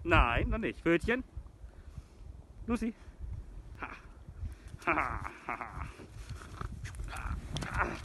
Nein, noch nicht. Pfötchen. Lucy. Ha. Ha, ha, ha.